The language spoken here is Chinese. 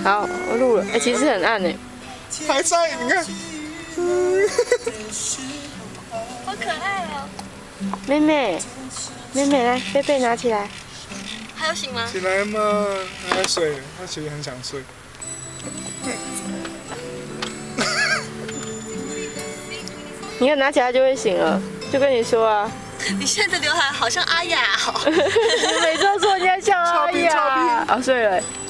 好，我录了。哎，其实很暗哎。 还在，你看。 好可爱哦！ 妹妹，妹妹来，贝贝拿起来。 还有醒吗？ 起来嘛，他在睡，他其实很想睡。 你看拿起来就会醒了，就跟你说啊。 你现在的刘海好像阿雅哦。 你每次都说你还像阿雅。啊，睡了。